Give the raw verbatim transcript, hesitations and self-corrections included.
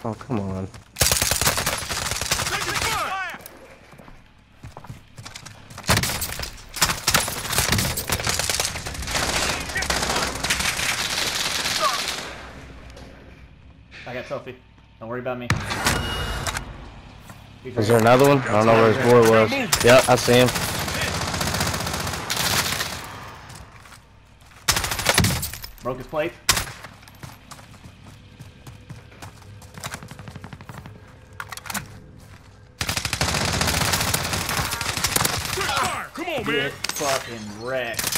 Oh, come on. I got Sophie. Don't worry about me. Is there another one? I don't know where his boy was. Yeah, I see him. Broke his plate. Come on, man. Get fucking wrecked.